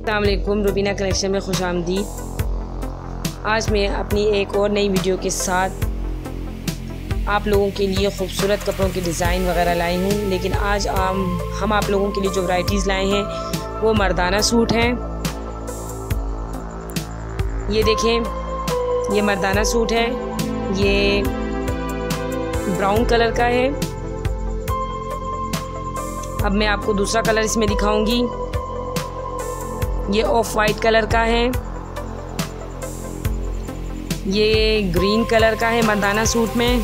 अस्सलाम वालेकुम, रुबीना कलेक्शन में खुशामदीद। आज मैं अपनी एक और नई वीडियो के साथ आप लोगों के लिए ख़ूबसूरत कपड़ों के डिज़ाइन वगैरह लाई हूँ। लेकिन आज हम आप लोगों के लिए जो वैराइटीज़ लाए हैं वो मर्दाना सूट हैं। ये देखें, ये मर्दाना सूट है, ये ब्राउन कलर का है। अब मैं आपको दूसरा कलर इसमें दिखाऊंगी। ये ऑफ वाइट कलर का है, ये ग्रीन कलर का है। मर्दाना सूट में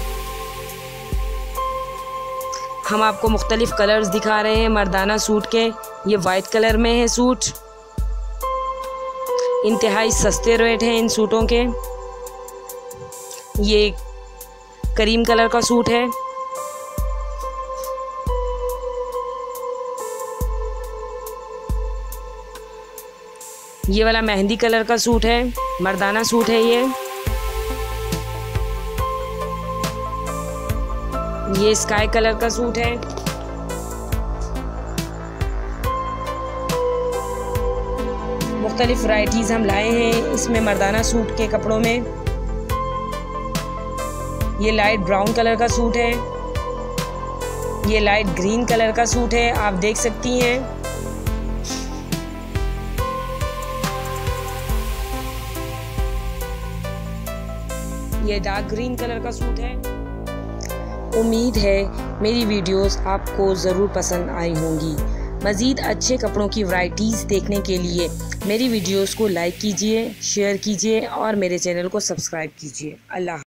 हम आपको मुख्तलिफ कलर्स दिखा रहे हैं मर्दाना सूट के। ये वाइट कलर में है सूट। इंतहाई सस्ते रेट हैं इन सूटों के। ये करीम कलर का सूट है। ये वाला मेहंदी कलर का सूट है, मर्दाना सूट है ये स्काई कलर का सूट है। मुख्तलिफ वैराइटीज़ हम लाए हैं इसमें मर्दाना सूट के कपड़ों में। ये लाइट ब्राउन कलर का सूट है, ये लाइट ग्रीन कलर का सूट है, आप देख सकती हैं। ये डार्क ग्रीन कलर का सूट है। उम्मीद है मेरी वीडियोस आपको ज़रूर पसंद आई होंगी। मज़ीद अच्छे कपड़ों की वैराइटीज़ देखने के लिए मेरी वीडियोस को लाइक कीजिए, शेयर कीजिए और मेरे चैनल को सब्सक्राइब कीजिए। अल्लाह।